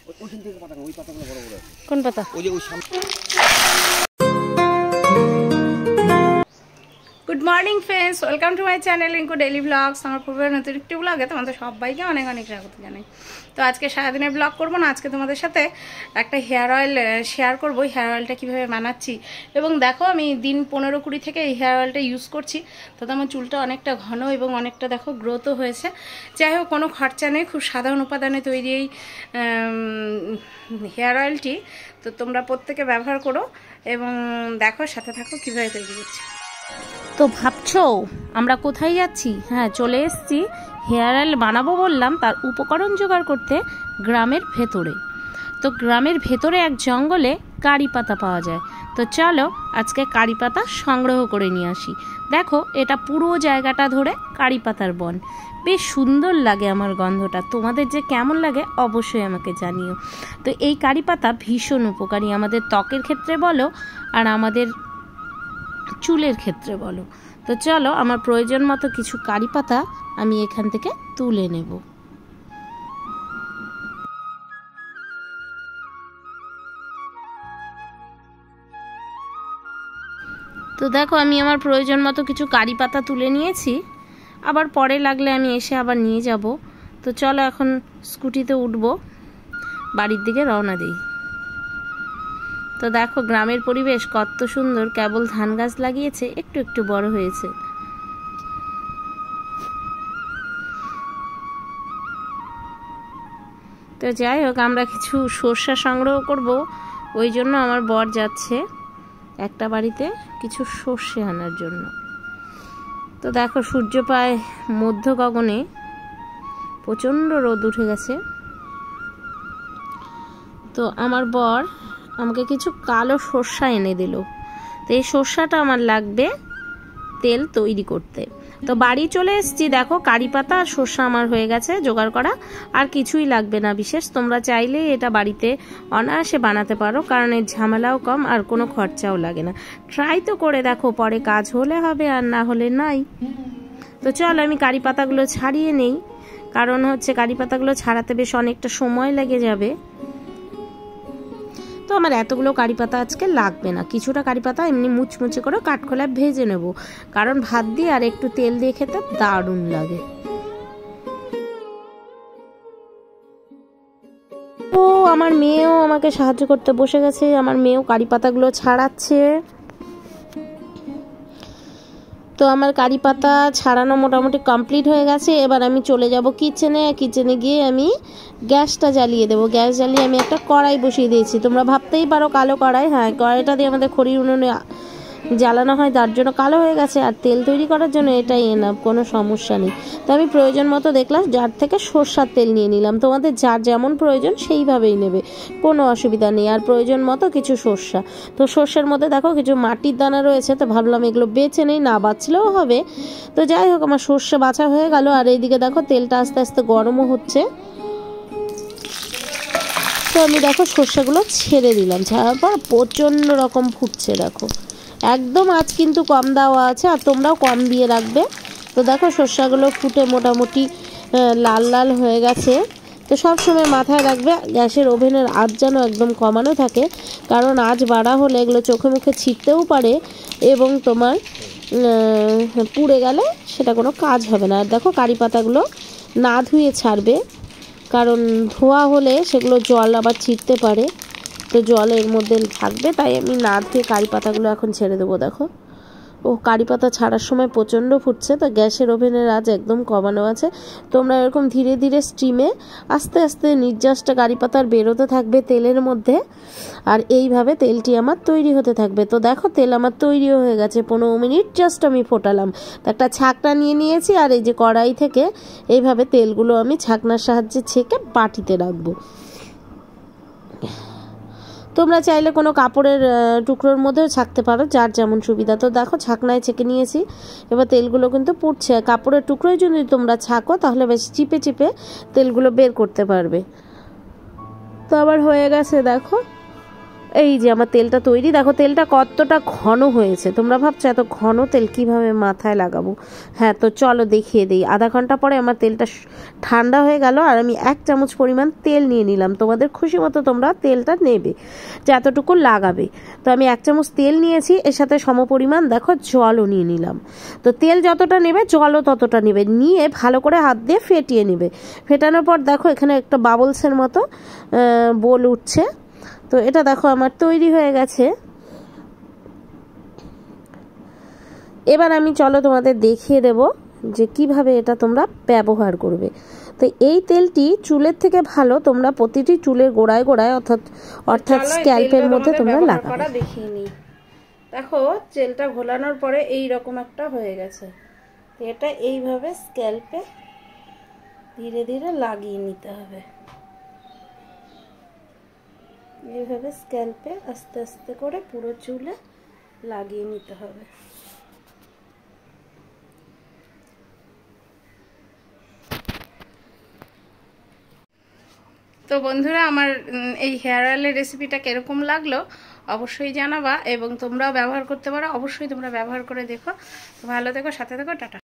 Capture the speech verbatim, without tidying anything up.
ওইখান থেকে পাতা ওই পাতাগুলো বড় বড় আছে। কোন পাতা? ওই যে ওই সামনে। Good morning friends, welcome to my channel ইনকো ডেইলি ব্লগস। আমার পূর্বের নতুন একটি ব্লগে তোমাদের সবাইকে অনেক অনেক স্বাগত জানাই। তো আজকে সারাদিনের ব্লগ করবো না, আজকে তোমাদের সাথে একটা হেয়ার অয়েল শেয়ার করবো। হেয়ার অয়েলটা কীভাবে বানাচ্ছি এবং দেখো আমি দিন পনেরো কুড়ি থেকে এই হেয়ার অয়েলটা ইউজ করছি। তো আমার চুলটা অনেকটা ঘন এবং অনেকটা দেখো গ্রোথও হয়েছে। যাই হোক, কোনো খরচা নেই, খুব সাধারণ উপাদানে তৈরি এই হেয়ার অয়েলটি। তো তোমরা প্রত্যেকে ব্যবহার করো এবং দেখো সাথে থাকো কীভাবে তৈরি করছি। তো ভাবছো আমরা কোথায় যাচ্ছি? হ্যাঁ, চলে এসেছি হেয়ার অয়েল বানাবো বললাম তার উপকরণ জোগাড় করতে গ্রামের ভেতরে। তো গ্রামের ভেতরে এক জঙ্গলে কারি পাতা পাওয়া যায়। তো চলো আজকে কারি পাতা সংগ্রহ করে নিয়ে আসি। দেখো এটা পুরো জায়গাটা ধরে কারি পাতার বন, বেশ সুন্দর লাগে আমার গন্ধটা। তোমাদের যে কেমন লাগে অবশ্যই আমাকে জানিও। তো এই কারি পাতা ভীষণ উপকারী আমাদের ত্বকের ক্ষেত্রে বলো আর আমাদের চুলের ক্ষেত্রে বলো। তো চলো আমার প্রয়োজন মতো কিছু কারি পাতা আমি এখান থেকে তুলে নেব। তো দেখো আমি আমার প্রয়োজন মতো কিছু কারি পাতা তুলে নিয়েছি, আবার পরে লাগলে আমি এসে আবার নিয়ে যাব। তো চলো এখন স্কুটিতে উঠবো, বাড়ির দিকে রওনা দিই। তো দেখো গ্রামের পরিবেশ কত সুন্দর, কেবল ধান গাছ লাগিয়েছে, একটু একটু বড় হয়েছে। তো যাই হোক, আমরা কিছু সর্ষা সংগ্রহ করব, ওই জন্য আমার বর যাচ্ছে একটা বাড়িতে কিছু সর্ষে আনার জন্য। তো দেখো সূর্য প্রায় মধ্য গগনে, প্রচণ্ড রোদ উঠে গেছে। তো আমার বর আমাকে কিছু কালো সর্ষা এনে দিল। তো এই সর্ষাটা আমার লাগবে তেল তৈরি করতে। তো বাড়ি চলে এসেছি, দেখো কারি পাতা আর সর্ষা আমার হয়ে গেছে জোগাড় করা, আর কিছুই লাগবে না বিশেষ। তোমরা চাইলে এটা বাড়িতে অনায়াসে বানাতে পারো, কারণ এর ঝামেলাও কম আর কোনো খরচাও লাগে না। ট্রাই তো করে দেখো, পরে কাজ হলে হবে আর না হলে নাই। তো চলো আমি কারি পাতাগুলো ছাড়িয়ে নেই, কারণ হচ্ছে কারি পাতাগুলো ছাড়াতে বেশ অনেকটা সময় লেগে যাবে। তো আমার এতগুলো কারি পাতা আজকে লাগবে না, কিছুটা কারি পাতা এমনি মুচমুচে করে কাঠখোলায় ভেজে নেব, কারণ ভাত দিয়ে আর একটু তেল দিয়ে খেতে দারুণ লাগে। ও আমার মেয়েও আমাকে সাহায্য করতে বসে গেছে, আমার মেয়েও কারি পাতাগুলো ছাড়াচ্ছে। তো আমার কারি পাতা ছাড়ানো মোটামুটি কমপ্লিট হয়ে গেছে। এবার আমি চলে যাব কিচেনে। কিচেনে গিয়ে আমি গ্যাসটা জ্বালিয়ে দেবো। গ্যাস জ্বালিয়ে আমি একটা কড়াই বসিয়ে দিয়েছি। তোমরা ভাবতেই পারো কালো কড়াই, হ্যাঁ কড়াইটা দিয়ে আমাদের খড়ির উনুনে জ্বালানো হয়, তার জন্য কালো হয়ে গেছে। আর তেল তৈরি করার জন্য এটাই এনাফ, কোনো সমস্যা নেই। তো আমি প্রয়োজন মতো দেখলাম যার থেকে সরষার তেল নিয়ে নিলাম। তোমাদের যার যেমন প্রয়োজন সেইভাবেই নেবে, কোনো অসুবিধা নেই। আর প্রয়োজন মতো কিছু সরষা। তো সর্ষের মধ্যে দেখো কিছু মাটির দানা রয়েছে, তো ভাবলাম এগুলো বেছে নেই, না বাছলেও হবে। তো যাই হোক আমার সর্ষে বাছা হয়ে গেল। আর এইদিকে দেখো তেলটা আস্তে আস্তে গরমও হচ্ছে। তো আমি দেখো সর্ষেগুলো ছেড়ে দিলাম, ছাড়ার পর প্রচণ্ড রকম ফুটছে। দেখো একদম আঁচ কিন্তু কম দেওয়া আছে, আর তোমরাও কম দিয়ে রাখবে। তো দেখো সর্ষাগুলো ফুটে মোটামুটি লাল লাল হয়ে গেছে। তো সব সময় মাথায় রাখবে গ্যাসের ওভেনের আঁচ যেন একদম কমানো থাকে, কারণ আঁচ বাড়া হলে এগুলো চোখে মুখে ছিটতেও পারে এবং তোমার পুড়ে গেলে সেটা কোনো কাজ হবে না। আর দেখো কারি পাতাগুলো না ধুয়ে ছাড়বে, কারণ ধোয়া হলে সেগুলো জল আবার ছিটতে পারে, তো জল এর মধ্যে থাকবে, তাই আমি না ধুয়ে কারি পাতাগুলো এখন ছেড়ে দেবো। দেখো ও কারি পাতা ছাড়ার সময় প্রচণ্ড ফুটছে। তো গ্যাসের ওভেনের আঁচ একদম কমানো আছে। তোমরা এরকম ধীরে ধীরে স্টিমে আস্তে আস্তে নির্যাসটা কারি পাতার বেরোতে থাকবে তেলের মধ্যে, আর এইভাবে তেলটি আমার তৈরি হতে থাকবে। তো দেখো তেল আমার তৈরিও হয়ে গেছে, পনেরো মিনিট জাস্ট আমি ফোটালাম। তো একটা ছাকনা নিয়ে নিয়েছি, আর এই যে কড়াই থেকে এইভাবে তেলগুলো আমি ছাকনার সাহায্যে ছেঁকে বাটিতে রাখবো। তোমরা চাইলে কোনো কাপড়ের টুকরোর মধ্যেও ছাকতে পারো, যার যেমন সুবিধা। তো দেখো ছাকনায় ছেঁকে নিয়েছি। এবার তেলগুলো কিন্তু পুড়ছে। কাপড়ের টুকরোয় যদি তোমরা ছাকো তাহলে বেশ চিপে চিপে তেলগুলো বের করতে পারবে। তো আবার হয়ে গেছে দেখো, এই যে আমার তেলটা তৈরি, দেখো তেলটা কতটা ঘন হয়েছে। তোমরা ভাবছো এত ঘন তেল কিভাবে মাথায় লাগাবো? হ্যাঁ, তো চলো দেখিয়ে দিই। আধা ঘন্টা পরে আমার তেলটা ঠান্ডা হয়ে গেল, আর আমি এক চামচ পরিমাণ তেল নিয়ে নিলাম। তোমাদের খুশি মতো তোমরা তেলটা নেবে, যে এতটুকু লাগাবে। তো আমি এক চামচ তেল নিয়েছি, এর সাথে সমপরিমাণ দেখো জলও নিয়ে নিলাম। তো তেল যতটা নেবে জলও ততটা নেবে, নিয়ে ভালো করে হাত দিয়ে ফেটিয়ে নেবে। ফেটানোর পর দেখো এখানে একটা বাবলসের মতো বোল উঠছে। তো এটা দেখো আমার তৈরি হয়ে গেছে। এবার আমি চলো তোমাদের দেখিয়ে দেব যে কিভাবে এটা তোমরা ব্যবহার করবে। তো এই তেলটি চুলের থেকে ভালো তোমরা প্রতিটি চুলের গোড়ায় গোড়ায় অর্থাৎ অর্থাৎ স্ক্যাল্পের মধ্যে তোমরা লাগাবে। দেখিয়ে নিই, দেখো তেলটা ঘোলানোর পরে এই রকম একটা হয়ে গেছে। এটা এইভাবে স্ক্যাল্পে ধীরে ধীরে লাগিয়ে নিতে হবে। এইভাবে স্ক্যাল্পে আস্তে আস্তে করে পুরো চুলে লাগিয়ে নিতে হবে। তো বন্ধুরা, আমার এই হেয়ার অয়েলের রেসিপিটা কিরকম লাগলো অবশ্যই জানাবা, এবং তোমরাও ব্যবহার করতে পারো। অবশ্যই তোমরা ব্যবহার করে দেখো। ভালো থেকো, সাথে থেকো, টাটা।